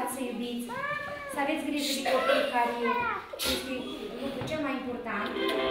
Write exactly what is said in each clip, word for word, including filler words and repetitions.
așteptați, să iubiți, să aveți grijă de copii, care este lucrul cel mai important.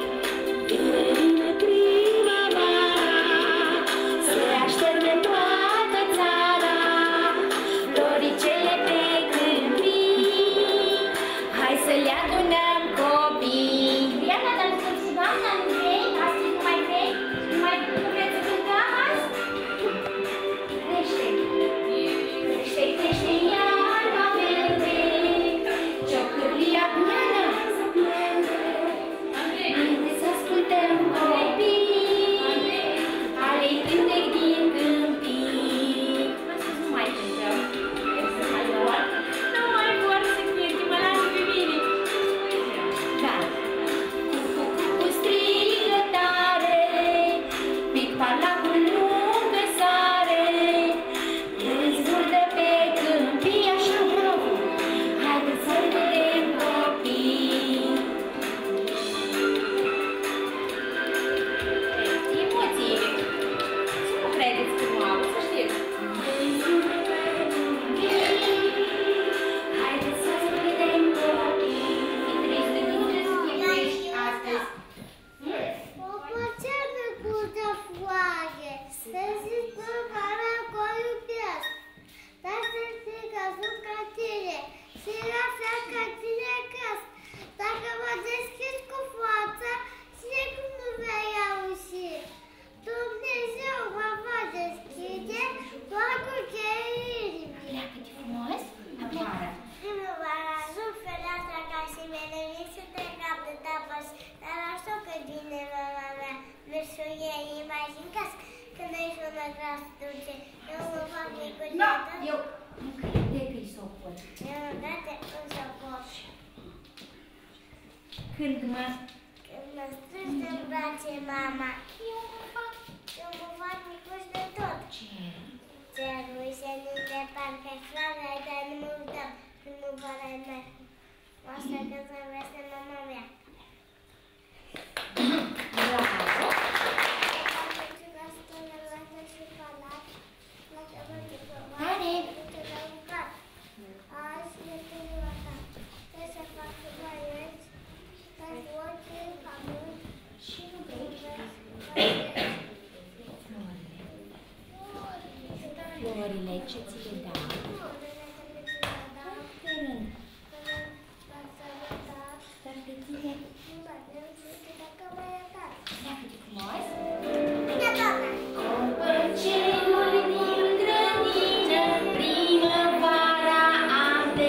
Se așterne toată țara, floricele pe câmpii, hai să le adunăm copii. Diana, dar nu știu, doamna, nu vrei? Astăzi nu mai vrei? Nu mai vreți să cântăm azi? Crește, crește, crește iarba verde, ciocârlia piană să plânge. Haideți să ascultăm copii, ale-i cântec din câmpii. Astăzi nu mai cântăm. Să mai vor? Nu mai vor să cânti, mă lasă pe mine. Da. Cu, cu, cu strigă tare, pic parlacul lungă sare, dezvârdă pe câmpii, așa bravo. Haideți să vedem copii. Emoții. Să nu credeți că nu au, să știți. Haideți să vedem copii. E trist de nu să fie triști astăzi. O păceamă cu de-afoare, să zic că mă iubesc. Dar să zic că sunt ca tine și la fel ca tine acasă. Dacă mă deschizi cu fața, știi cum nu vei auzi. Dumnezeu mă va deschide doar cu cheii inimii. Pleacă de frumos, afară. Primăvara, sub fereastra ca și menenic să te cap de tapas, dar așa că vine mama mea, mersul ei, imagini casă, când ai sună gras dulce, eu mă fac micucetă. Eu nu cred de că-i socot. Eu mă date un socot. Când mă... Când mă strângi de brațe, mama, Eu mă fac... eu mă fac micuț de tot. Ce? Cerul se ninde parcă floarea, dar nu mă uităm primăvara mea. Asta că să vezi mama mea. Bravo! Tare! Azi este ziua ta. Trebuie să fac băieți, să orice camuri și nu trebuie. Florile, ce ți le dau? Pe rând. Dar pe tine... Pleacă de frumos? Compăr cerul din grădină, primăvara am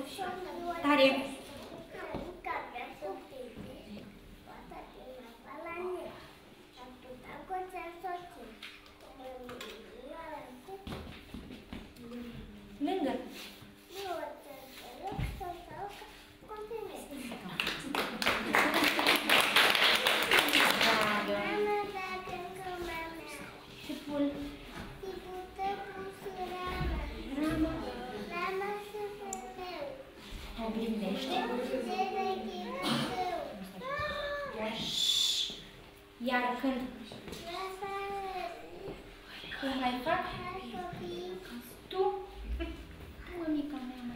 Tare. Lângă. Tipul. Oglindește. Iar când cum mai fac? Tu? Mămica mea mă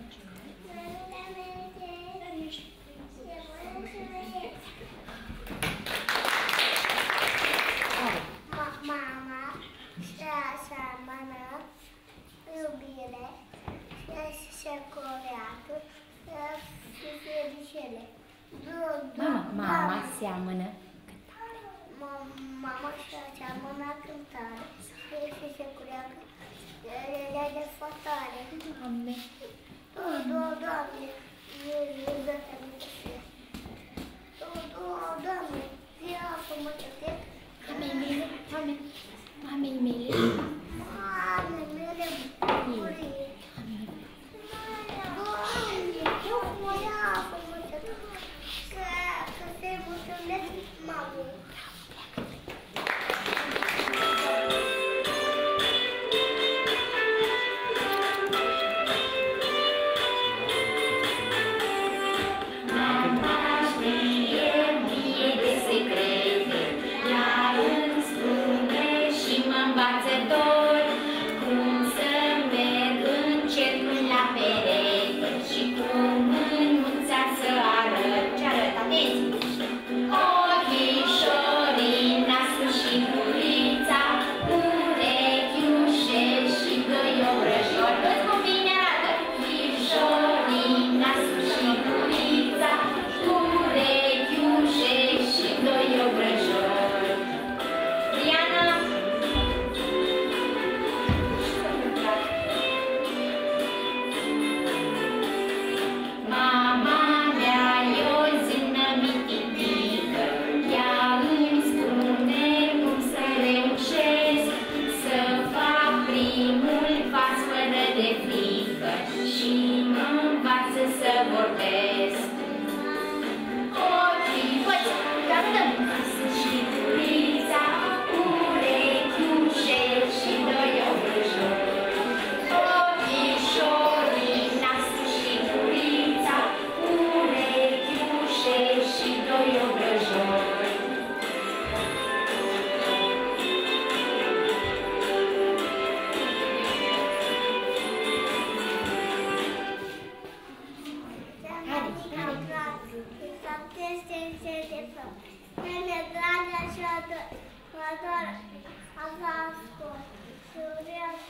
Mama se aseamănă iubire și securitate și fericire. Mama, mama seamănă. Mama se aseamănă cântare și securitate de fătare. Doamne. Doamne, Doamne, ia frumusețe. Mamei mele, mame, mamei mele. Mame mele, bucurie. Doamne, mă ia frumusețe. Să se mulțumesc mamei.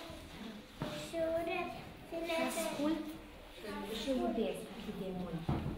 Ascult și iubesc atât de mult.